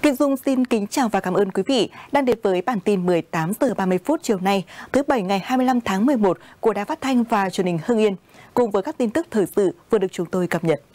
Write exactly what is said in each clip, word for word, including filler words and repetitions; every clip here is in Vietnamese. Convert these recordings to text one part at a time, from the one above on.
Việt Dung xin kính chào và cảm ơn quý vị đang đến với bản tin mười tám giờ ba mươi phút chiều nay, thứ Bảy ngày hai mươi lăm tháng mười một của Đài Phát thanh và Truyền hình Hưng Yên, cùng với các tin tức thời sự vừa được chúng tôi cập nhật.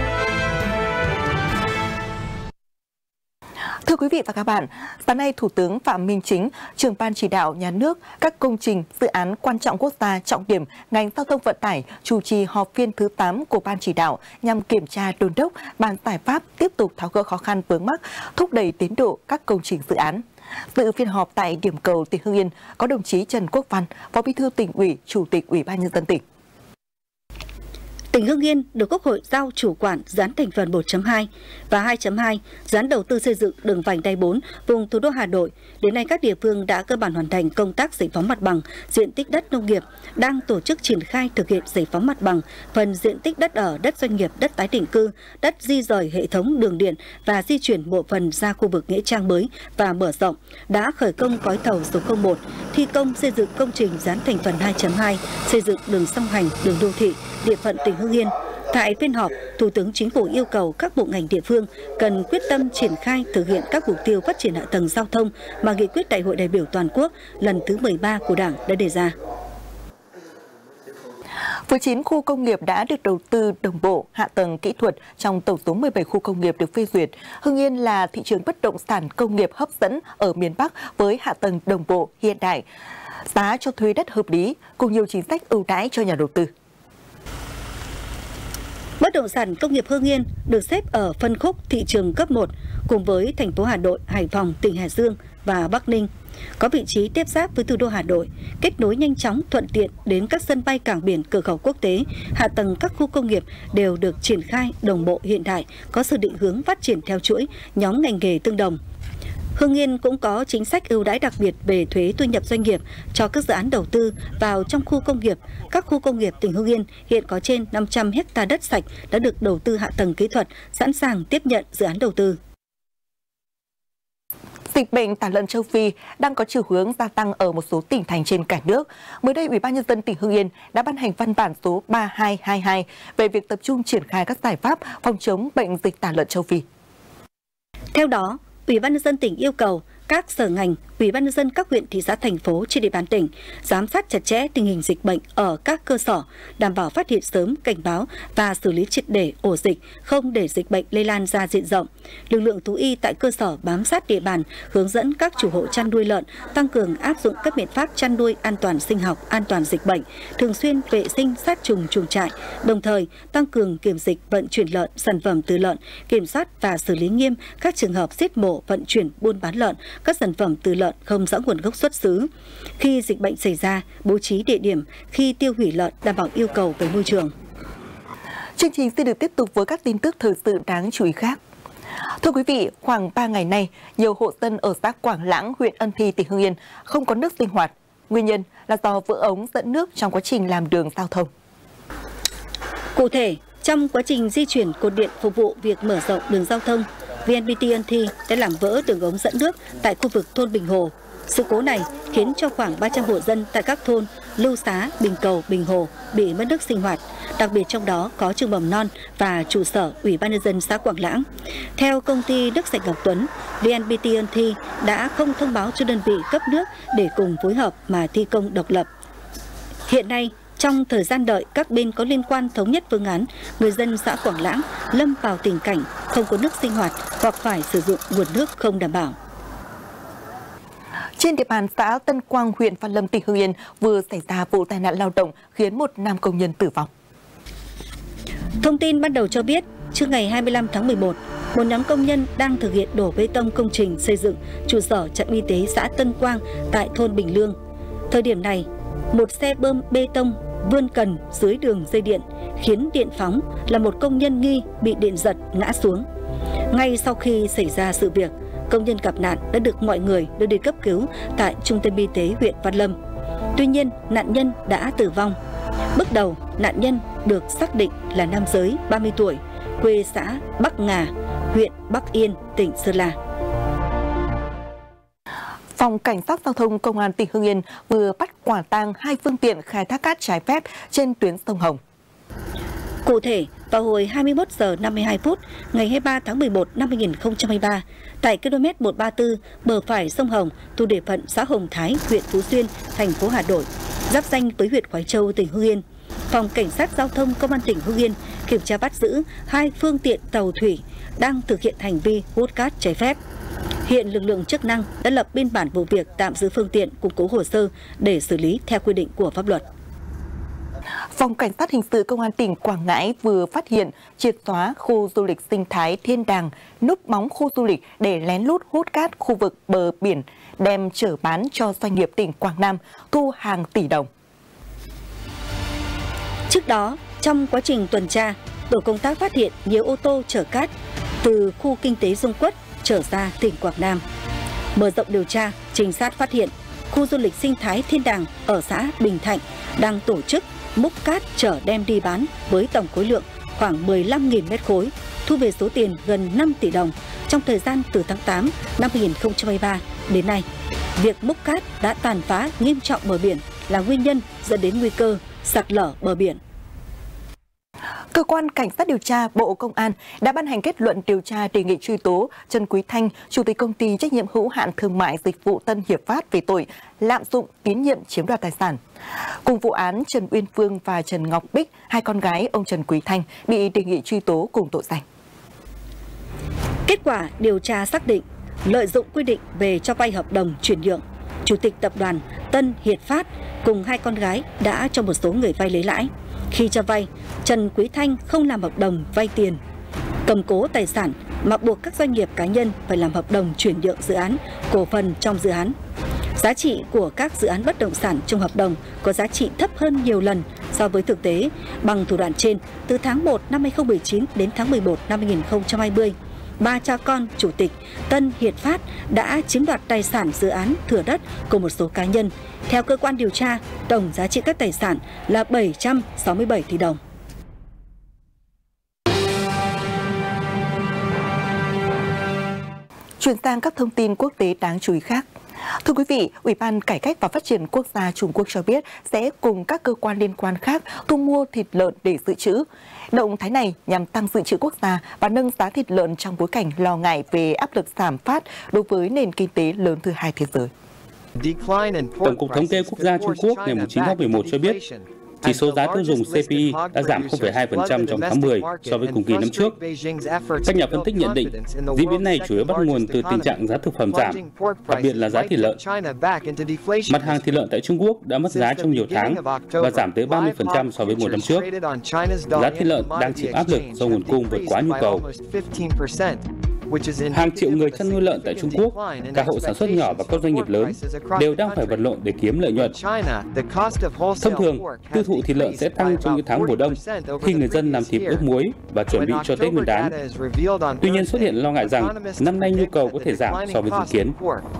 Thưa quý vị và các bạn, sáng nay Thủ tướng Phạm Minh Chính, trưởng ban chỉ đạo nhà nước các công trình dự án quan trọng quốc gia trọng điểm ngành giao thông vận tải chủ trì họp phiên thứ tám của ban chỉ đạo nhằm kiểm tra đôn đốc bàn giải pháp tiếp tục tháo gỡ khó khăn vướng mắc, thúc đẩy tiến độ các công trình dự án. Dự phiên họp tại điểm cầu tỉnh Hưng Yên có đồng chí Trần Quốc Văn, Phó Bí thư Tỉnh ủy, Chủ tịch Ủy ban Nhân dân tỉnh. Tỉnh Hưng Yên được Quốc hội giao chủ quản dự án thành phần một chấm hai và hai chấm hai dự án đầu tư xây dựng đường vành đai bốn vùng thủ đô Hà Nội. Đến nay các địa phương đã cơ bản hoàn thành công tác giải phóng mặt bằng diện tích đất nông nghiệp, đang tổ chức triển khai thực hiện giải phóng mặt bằng phần diện tích đất ở, đất doanh nghiệp, đất tái định cư, đất di rời hệ thống đường điện và di chuyển bộ phận ra khu vực nghĩa trang mới và mở rộng. Đã khởi công gói thầu số không một thi công xây dựng công trình dự án thành phần hai chấm hai xây dựng đường song hành, đường đô thị địa phận tỉnh Hưng Yên. Tại phiên họp, Thủ tướng Chính phủ yêu cầu các bộ ngành địa phương cần quyết tâm triển khai thực hiện các mục tiêu phát triển hạ tầng giao thông mà nghị quyết Đại hội đại biểu toàn quốc lần thứ mười ba của Đảng đã đề ra. Với chín khu công nghiệp đã được đầu tư đồng bộ hạ tầng kỹ thuật trong tổng số mười bảy khu công nghiệp được phê duyệt, Hưng Yên là thị trường bất động sản công nghiệp hấp dẫn ở miền Bắc với hạ tầng đồng bộ hiện đại, giá cho thuê đất hợp lý cùng nhiều chính sách ưu đãi cho nhà đầu tư. Bất động sản công nghiệp Hưng Yên được xếp ở phân khúc thị trường cấp một cùng với thành phố Hà Nội, Hải Phòng, tỉnh Hải Dương và Bắc Ninh. Có vị trí tiếp giáp với thủ đô Hà Nội, kết nối nhanh chóng thuận tiện đến các sân bay, cảng biển, cửa khẩu quốc tế. Hạ tầng các khu công nghiệp đều được triển khai đồng bộ hiện đại, có sự định hướng phát triển theo chuỗi nhóm ngành nghề tương đồng. Hưng Yên cũng có chính sách ưu đãi đặc biệt về thuế thu nhập doanh nghiệp cho các dự án đầu tư vào trong khu công nghiệp. Các khu công nghiệp tỉnh Hưng Yên hiện có trên năm trăm héc ta đất sạch đã được đầu tư hạ tầng kỹ thuật, sẵn sàng tiếp nhận dự án đầu tư. Dịch bệnh tả lợn châu Phi đang có chiều hướng gia tăng ở một số tỉnh thành trên cả nước. Mới đây, Ủy ban Nhân dân tỉnh Hưng Yên đã ban hành văn bản số ba hai hai hai về việc tập trung triển khai các giải pháp phòng chống bệnh dịch tả lợn châu Phi. Theo đó, Ủy ban Nhân dân tỉnh yêu cầu các sở ngành, Ủy ban Nhân dân các huyện, thị xã, thành phố trên địa bàn tỉnh giám sát chặt chẽ tình hình dịch bệnh ở các cơ sở, đảm bảo phát hiện sớm, cảnh báo và xử lý triệt để ổ dịch, không để dịch bệnh lây lan ra diện rộng. Lực lượng thú y tại cơ sở bám sát địa bàn, hướng dẫn các chủ hộ chăn nuôi lợn tăng cường áp dụng các biện pháp chăn nuôi an toàn sinh học, an toàn dịch bệnh, thường xuyên vệ sinh sát trùng chuồng trại, đồng thời tăng cường kiểm dịch vận chuyển lợn, sản phẩm từ lợn, kiểm soát và xử lý nghiêm các trường hợp giết mổ, vận chuyển, buôn bán lợn, các sản phẩm từ lợn không rõ nguồn gốc xuất xứ. Khi dịch bệnh xảy ra, bố trí địa điểm khi tiêu hủy lợn đảm bảo yêu cầu về môi trường. Chương trình sẽ được tiếp tục với các tin tức thời sự đáng chú ý khác. Thưa quý vị, khoảng ba ngày nay, nhiều hộ dân ở xã Quảng Lãng, huyện Ân Thi, tỉnh Hưng Yên không có nước sinh hoạt. Nguyên nhân là do vỡ ống dẫn nước trong quá trình làm đường giao thông. Cụ thể, trong quá trình di chuyển cột điện phục vụ việc mở rộng đường giao thông, vê en pê tê Ân Thi đã làm vỡ đường ống dẫn nước tại khu vực thôn Bình Hồ. Sự cố này khiến cho khoảng ba trăm hộ dân tại các thôn Lưu Xá, Bình Cầu, Bình Hồ bị mất nước sinh hoạt, đặc biệt trong đó có trường mầm non và trụ sở Ủy ban Nhân dân xã Quảng Lãng. Theo công ty Nước Sạch Ngọc Tuấn, vê en pê tê Ân Thi đã không thông báo cho đơn vị cấp nước để cùng phối hợp mà thi công độc lập. Hiện nay, trong thời gian đợi các bên có liên quan thống nhất phương án, người dân xã Quảng Lãng lâm vào tình cảnh không có nước sinh hoạt hoặc phải sử dụng nguồn nước không đảm bảo. Trên địa bàn xã Tân Quang, huyện Văn Lâm, tỉnh Hưng Yên vừa xảy ra vụ tai nạn lao động khiến một nam công nhân tử vong. Thông tin ban đầu cho biết, trước ngày hai mươi lăm tháng mười một, một nhóm công nhân đang thực hiện đổ bê tông công trình xây dựng trụ sở trạm y tế xã Tân Quang tại thôn Bình Lương. Thời điểm này, một xe bơm bê tông vươn cần dưới đường dây điện khiến điện phóng, là một công nhân nghi bị điện giật ngã xuống. Ngay sau khi xảy ra sự việc, công nhân gặp nạn đã được mọi người đưa đi cấp cứu tại trung tâm y tế huyện Văn Lâm. Tuy nhiên, nạn nhân đã tử vong. Bước đầu, nạn nhân được xác định là nam giới ba mươi tuổi, quê xã Bắc Ngà, huyện Bắc Yên, tỉnh Sơn La. Phòng Cảnh sát Giao thông Công an tỉnh Hưng Yên vừa bắt quả tang hai phương tiện khai thác cát trái phép trên tuyến sông Hồng. Cụ thể, vào hồi hai mươi mốt giờ năm mươi hai phút ngày hai mươi ba tháng mười một năm hai nghìn không trăm hai mươi ba, tại km một trăm ba mươi tư bờ phải sông Hồng thuộc địa phận xã Hồng Thái, huyện Phú Xuyên, thành phố Hà Nội, giáp danh với huyện Khoái Châu, tỉnh Hưng Yên. Phòng Cảnh sát Giao thông Công an tỉnh Hưng Yên kiểm tra bắt giữ hai phương tiện tàu thủy đang thực hiện hành vi hút cát trái phép. Hiện lực lượng chức năng đã lập biên bản vụ việc, tạm giữ phương tiện, củng cố hồ sơ để xử lý theo quy định của pháp luật. Phòng Cảnh sát Hình sự Công an tỉnh Quảng Ngãi vừa phát hiện triệt xóa khu du lịch sinh thái Thiên Đàng, núp bóng khu du lịch để lén lút hút cát khu vực bờ biển, đem chở bán cho doanh nghiệp tỉnh Quảng Nam, thu hàng tỷ đồng. Trước đó, trong quá trình tuần tra, tổ công tác phát hiện nhiều ô tô chở cát từ khu kinh tế Dung Quất trở ra tỉnh Quảng Nam. Mở rộng điều tra, trinh sát phát hiện khu du lịch sinh thái Thiên Đàng ở xã Bình Thạnh đang tổ chức múc cát chở đem đi bán với tổng khối lượng khoảng mười lăm nghìn mét khối, thu về số tiền gần năm tỷ đồng trong thời gian từ tháng tám năm hai nghìn không trăm hai mươi ba đến nay. Việc múc cát đã tàn phá nghiêm trọng bờ biển là nguyên nhân dẫn đến nguy cơ sạt lở bờ biển. Cơ quan Cảnh sát điều tra Bộ Công an đã ban hành kết luận điều tra đề nghị truy tố Trần Quý Thanh, Chủ tịch Công ty trách nhiệm hữu hạn thương mại dịch vụ Tân Hiệp Phát về tội lạm dụng tín nhiệm chiếm đoạt tài sản. Cùng vụ án, Trần Uyên Phương và Trần Ngọc Bích, hai con gái ông Trần Quý Thanh, bị đề nghị truy tố cùng tội danh. Kết quả điều tra xác định, lợi dụng quy định về cho vay hợp đồng chuyển nhượng, Chủ tịch Tập đoàn Tân Hiệp Phát cùng hai con gái đã cho một số người vay lấy lãi. Khi cho vay, Trần Quý Thanh không làm hợp đồng vay tiền, cầm cố tài sản mà buộc các doanh nghiệp cá nhân phải làm hợp đồng chuyển nhượng dự án, cổ phần trong dự án. Giá trị của các dự án bất động sản trong hợp đồng có giá trị thấp hơn nhiều lần so với thực tế. Bằng thủ đoạn trên, từ tháng một năm hai nghìn không trăm mười chín đến tháng mười một năm hai nghìn không trăm hai mươi, ba cha con Chủ tịch Tân Hiệp Phát đã chiếm đoạt tài sản dự án thửa đất của một số cá nhân. Theo cơ quan điều tra, tổng giá trị các tài sản là bảy trăm sáu mươi bảy tỷ đồng. Chuyển sang các thông tin quốc tế đáng chú ý khác. Thưa quý vị, Ủy ban Cải cách và Phát triển Quốc gia Trung Quốc cho biết sẽ cùng các cơ quan liên quan khác thu mua thịt lợn để dự trữ. Động thái này nhằm tăng dự trữ quốc gia và nâng giá thịt lợn trong bối cảnh lo ngại về áp lực giảm phát đối với nền kinh tế lớn thứ hai thế giới. Tổng cục Thống kê Quốc gia Trung Quốc ngày chín tháng mười một cho biết, chỉ số giá tiêu dùng C P I đã giảm không phẩy hai phần trăm trong tháng mười so với cùng kỳ năm trước. Các nhà phân tích nhận định, diễn biến này chủ yếu bắt nguồn từ tình trạng giá thực phẩm giảm, đặc biệt là giá thịt lợn. Mặt hàng thịt lợn tại Trung Quốc đã mất giá trong nhiều tháng và giảm tới ba mươi phần trăm so với một năm trước. Giá thịt lợn đang chịu áp lực do nguồn cung vượt quá nhu cầu. Hàng triệu người chăn nuôi lợn tại Trung Quốc, cả hộ sản xuất nhỏ và các doanh nghiệp lớn, đều đang phải vật lộn để kiếm lợi nhuận. Thông thường, tiêu thụ thịt lợn sẽ tăng trong những tháng mùa đông, khi người dân làm thịt ướp muối và chuẩn bị cho Tết Nguyên đán. Tuy nhiên xuất hiện lo ngại rằng năm nay nhu cầu có thể giảm so với dự kiến.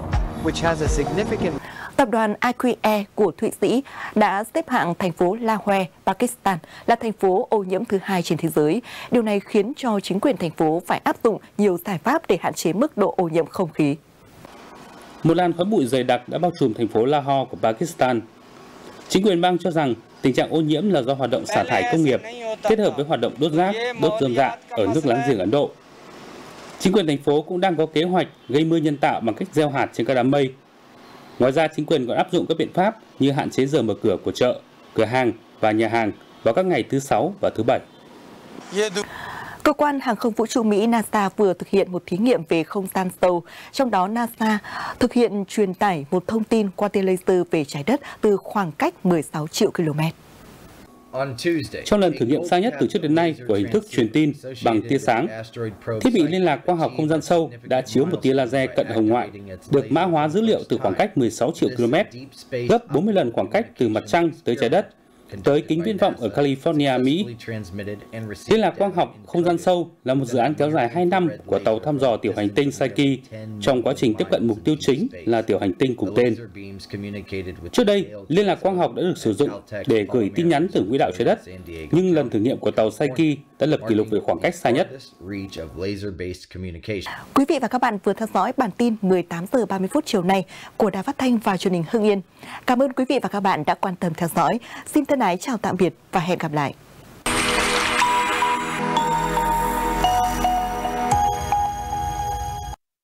Tập đoàn i quy e của Thụy Sĩ đã xếp hạng thành phố Lahore, Pakistan là thành phố ô nhiễm thứ hai trên thế giới. Điều này khiến cho chính quyền thành phố phải áp dụng nhiều giải pháp để hạn chế mức độ ô nhiễm không khí. Một làn khói bụi dày đặc đã bao trùm thành phố Lahore của Pakistan. Chính quyền bang cho rằng tình trạng ô nhiễm là do hoạt động xả thải công nghiệp kết hợp với hoạt động đốt rác, đốt rơm rạ ở nước láng giềng Ấn Độ. Chính quyền thành phố cũng đang có kế hoạch gây mưa nhân tạo bằng cách gieo hạt trên các đám mây. Ngoài ra, chính quyền còn áp dụng các biện pháp như hạn chế giờ mở cửa của chợ, cửa hàng và nhà hàng vào các ngày thứ Sáu và thứ Bảy. Cơ quan Hàng không Vũ trụ Mỹ NASA vừa thực hiện một thí nghiệm về không gian sâu. Trong đó, NASA thực hiện truyền tải một thông tin qua tia laser về trái đất từ khoảng cách mười sáu triệu ki lô mét. Trong lần thử nghiệm xa nhất từ trước đến nay của hình thức truyền tin bằng tia sáng, thiết bị liên lạc quang học không gian sâu đã chiếu một tia laser cận hồng ngoại được mã hóa dữ liệu từ khoảng cách mười sáu triệu ki lô mét, gấp bốn mươi lần khoảng cách từ mặt trăng tới trái đất, tới kính viễn vọng ở California, Mỹ. Liên lạc quang học không gian sâu là một dự án kéo dài hai năm của tàu thăm dò tiểu hành tinh Psyche trong quá trình tiếp cận mục tiêu chính là tiểu hành tinh cùng tên. Trước đây, liên lạc quang học đã được sử dụng để gửi tin nhắn từ quỹ đạo trái đất, nhưng lần thử nghiệm của tàu Psyche đã lập kỷ lục về khoảng cách xa nhất. Quý vị và các bạn vừa theo dõi bản tin mười tám giờ ba mươi phút chiều nay của Đài Phát thanh và Truyền hình Hưng Yên. Cảm ơn quý vị và các bạn đã quan tâm theo dõi. Xin thân ái chào tạm biệt và hẹn gặp lại.